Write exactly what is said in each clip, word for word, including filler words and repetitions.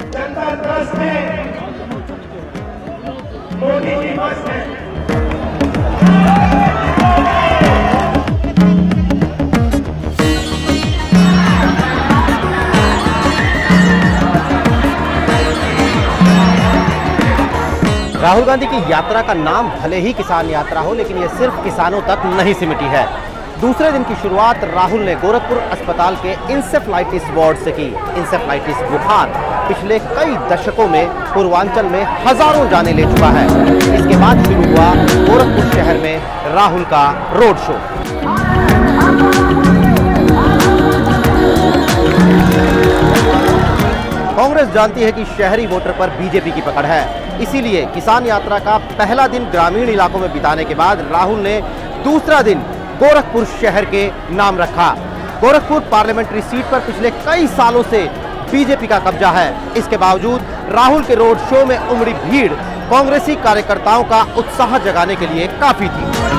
जनता त्रस्त है, मोदी जी मस्त है। राहुल गांधी की यात्रा का नाम भले ही किसान यात्रा हो, लेकिन ये सिर्फ किसानों तक नहीं सिमटी है। दूसरे दिन की शुरुआत राहुल ने गोरखपुर अस्पताल के इंसेफ्लाइटिस वार्ड से की। इंसेफ्लाइटिस बुखार पिछले कई दशकों में पूर्वांचल में हजारों जाने ले चुका है। इसके बाद शुरू हुआ गोरखपुर शहर में राहुल का रोड शो। कांग्रेस जानती है कि शहरी वोटर पर बीजेपी की पकड़ है, इसीलिए किसान यात्रा का पहला दिन ग्रामीण इलाकों में बिताने के बाद राहुल ने दूसरा दिन गोरखपुर शहर के नाम रखा। गोरखपुर पार्लियामेंट्री सीट पर पिछले कई सालों से बीजेपी का कब्जा है। इसके बावजूद राहुल के रोड शो में उमड़ी भीड़ कांग्रेसी कार्यकर्ताओं का उत्साह जगाने के लिए काफी थी।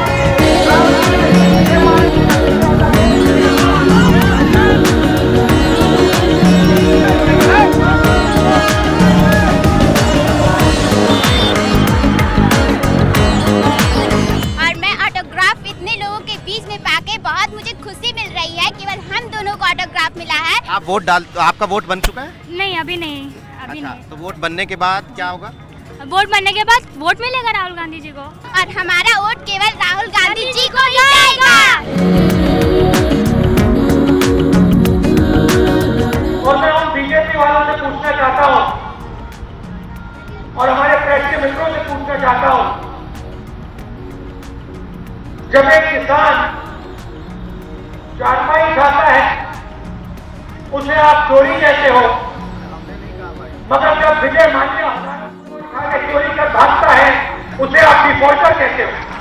बहुत मुझे खुशी मिल रही है। केवल हम दोनों को ऑटोग्राफ मिला है। आप वोट डाल, आपका वोट बन चुका है? नहीं, अभी नहीं, अभी अच्छा, नहीं। तो वोट बनने के बाद क्या होगा? वोट बनने के बाद वोट मिलेगा राहुल गांधी जी को, और हमारा वोट केवल राहुल गांधी जी को जाएगा। और मैं उन बीजेपी वालों से पूछना चाहता हूँ और हमारे प्रेस के मित्रों से पूछना चाहता हूँ, जब एक किसान चारपाई खाता है उसे आप चोरी कहते हो, मगर जब विजय माल्या चोरी कर भागता है उसे आप डिफॉल्टर कहते हो।